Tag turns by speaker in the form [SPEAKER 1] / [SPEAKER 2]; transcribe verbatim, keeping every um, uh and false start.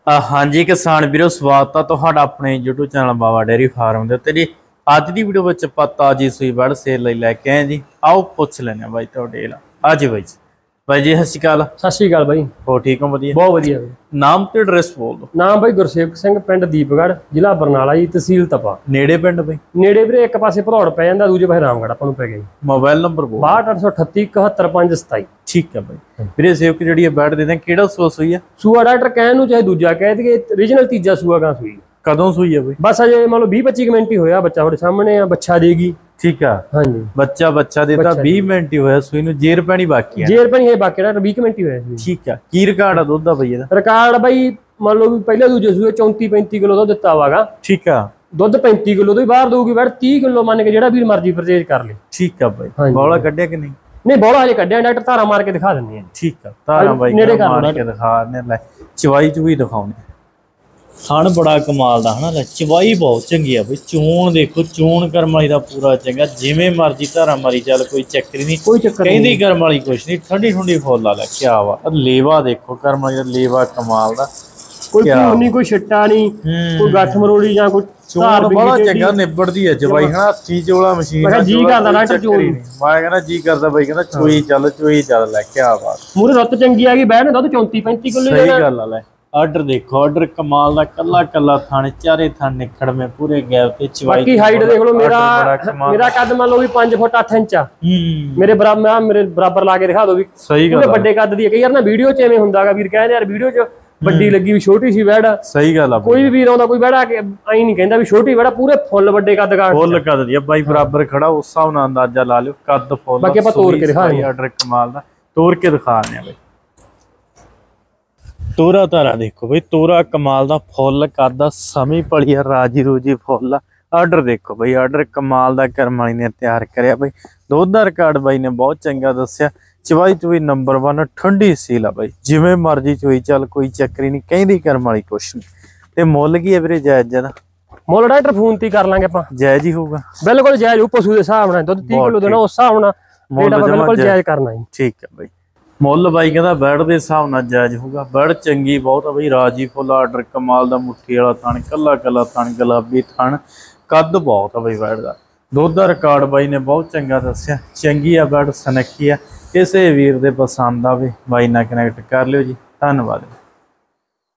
[SPEAKER 1] हाँ जी किसान वीरो स्वागत है तुहाडा अपने YouTube channel Baba dairy farm दे उत्ते जी। अज दी वीडियो विच आपां ताजी सूई बड़ सेल लई लैके आए जी। आओ पुछ लैने बाई तुहाडे नाल। आ जी बाई जी बाई जी सत श्री अकाल।
[SPEAKER 2] सत श्री अकाल बाई।
[SPEAKER 1] हो ठीक हो? वधिया
[SPEAKER 2] बहुत वधिया।
[SPEAKER 1] नाम ते एड्रैस बोल दो।
[SPEAKER 2] नाम बाई गुरसेवक सिंह, पिंड दीपगढ़, जिला बरनाला जी, तहसील तपा।
[SPEAKER 1] नेड़े पिंड बाई?
[SPEAKER 2] नेड़े वीरे एक पासे भरौड़ पै जांदा, दूजे पासे रामगढ़ आपां नूं पै गई।
[SPEAKER 1] मोबाइल नंबर बोल।
[SPEAKER 2] बाहठ अठ सौ अठत्ती इकहत्तर पंज सताई।
[SPEAKER 1] ठीक है बाई। वीरे सेवक जिहड़ी बैठ देंदे किहड़ा सूआ सूई है?
[SPEAKER 2] सूआ डॉक्टर कहण नूं चाहे दूजा कह दईए, ओरिजिनल तीजा सूआ गां सूई।
[SPEAKER 1] कदों सूई है बाई? बस
[SPEAKER 2] अजे मान लो बीस पच्ची मिनट ही होया, बच्चा तुहाडे सामने आ, बच्चा देगी।
[SPEAKER 1] ठीक है हाँ जी। बच्चा बच्चा देता बीस मिनट ही होया सूई नूं, जेर पैणी बाकी है।
[SPEAKER 2] जेर पैणी है बाकी डॉक्टर बीस मिनट ही होया।
[SPEAKER 1] ठीक है की रिकॉर्ड है दुध दा बाई इहदा? रिकॉर्ड
[SPEAKER 2] बाई मान लो भी पहले दूजे सूए चौंती पैंती किलो दुध दिता वागा।
[SPEAKER 1] ठीक है
[SPEAKER 2] दुध पैंती किलो तो बाहर दूगी बैठ तीस किलो मान के जेड़ा भी मर्जी परचेज कर ले।
[SPEAKER 1] ठीक है बाई। बौला कड्ढिया कि नहीं?
[SPEAKER 2] नहीं बौला हजे कड्ढिया, डॉक्टर धारा मार के दिखा दिंदे। ठीक
[SPEAKER 1] है धारा बाई नेड़े मार के दिखा ने। ले चवाई चुई दिखाउने। थण बड़ा कमाल दा है ना। चवाई बहुत चंगी है भाई। चून देखो, चून करम वाली दा पूरा चंगा, जिवें मर्जी धारा मारी चल, कोई चक्कर नहीं। कोई चक्कर कहंदी करम वाली कुछ नहीं, ठंडी ठंडी फुल ला ले। क्या वा लेवा देखो, करम वाली दा लेवा कमाल दा।
[SPEAKER 2] कोई नहीं, कोई छिट्टा नहीं, कोई गठ मरोड़ी या कोई
[SPEAKER 1] चून बड़ा चंगा निबड़दी है चवाई है ना। हत्थी चोला मशीन है जी करदा डॉक्टर चून। मैं कहना जी करदा भाई, कहना चोई चल चोई चल। ले क्या बात
[SPEAKER 2] मूरे रुत चंगी आ गई, बैठ दुध चौंती पैंती किलो।
[SPEAKER 1] सही गल आ। ले आर्डर देखो, आर्डर कमाल दा, कला कला थाने चारे थान निखड़ में पूरे गैप ते चवाई।
[SPEAKER 2] बाकी हाइट देख लो, मेरा मेरा कद मान लो भी पांच फुट आठ इंच आ। मेरे बराबर मेरे बराबर ला के दिखा दो भी। सही गल बड़े कद दी। कई यार ना वीडियो च एवें हुंदा गा, वीर कहंदे यार वीडियो च बड़ी लगी भी छोटी सी वैड़। सही गल आ। कोई भी वीर आउंदा कोई वैड़ आके आई नहीं कहंदा भी छोटी वैड़, पूरे फुੱਲ ਵੱਡੇ कद का
[SPEAKER 1] फुੱਲ कद दी बाई बराबर खड़ा। उस हिसाब नाल अंदाजा ला लियो कद फुੱਲ।
[SPEAKER 2] बाकी ਆਪਾਂ ਤੋੜ ਕੇ ਦਿਖਾ ਦਿੰਦੇ।
[SPEAKER 1] आर्डर कमाल दा ਤੋੜ के दिखा रहे बाई। तोरा तारा देखो भाई, तोरा कमाल दा फुੱਲ करदा, समी पली है, राजी रोजी फुੱਲ। आर्डर देखो भाई, आर्डर कमाल दा करम वाली ने तैयार करया भाई। दुध दा रिकॉर्ड बाई ने बहुत चंगा दस्या। चवाई चुई नंबर वन, ठंडी सील आ भाई, जिवें मर्जी चोई चल, कोई चक्कर नहीं, कहंदी करम वाली कुछ नहीं। ते मुੱਲ की है वीरे जायज जदा?
[SPEAKER 2] मुੱਲ डॉक्टर फोन ते कर लांगे ਆਪਾਂ।
[SPEAKER 1] जायज ही होगा
[SPEAKER 2] बिल्कुल जायज। पशु के हिसाब नाल दुध तीस किलो देना, उस हिसाब नाल मुੱਲ बिल्कुल जायज करना है। ठीक है भाई। मुੱਲ बाई कहता बैठ के हिसाब नाल जायज होगा। बैठ चंगी बहुत है भाई, राजी फुੱਲ। आर्डर कमाल दा, मुट्ठी वाला थण, कला कला थण, गुलाबी थण, कद बहुत है भाई बैठ का। दुध का रिकॉर्ड बाई ने बहुत चंगा दस्या। चंगी है बैठ, सनखी है। किसी वीर दे पसंद आवे बाई नाल कनैक्ट कर लियो जी। धन्नवाद।